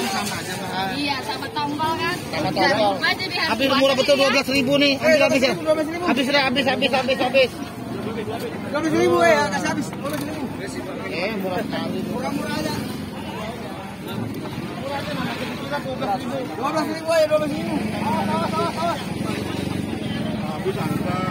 sama aja, Pak. Iya, sama tombol kan. Sama tombol. Habis murah betul 12.000 nih. Habis ya. Habis sudah habis. 12.000 ya, kasih habis 12.000. Murah sekali. Murah-murah aja. Murah aja nama kita 12.000. 12.000 ya, 12.000. Awas. Habis angka.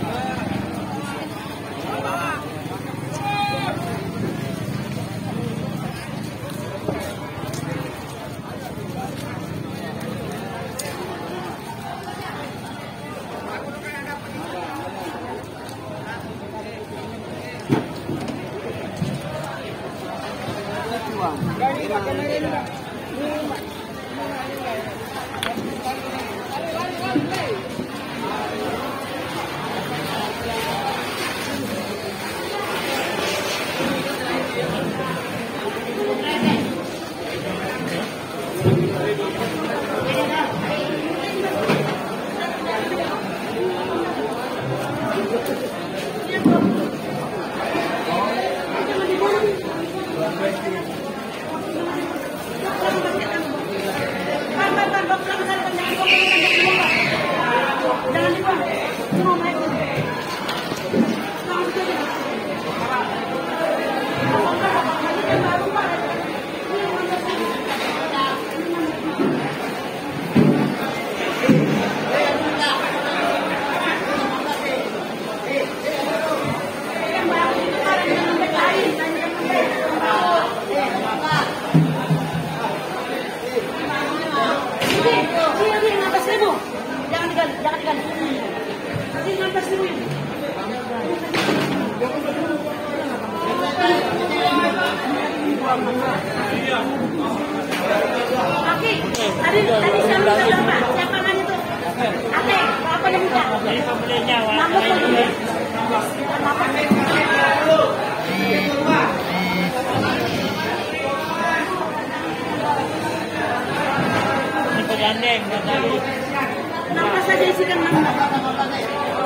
Tadi siapa Pak? Siapa kan itu? Ate, apa yang minta? Ini pembelinya, Nama pembeli. ini pegandeng, tadi. Kenapa saja isikan nama?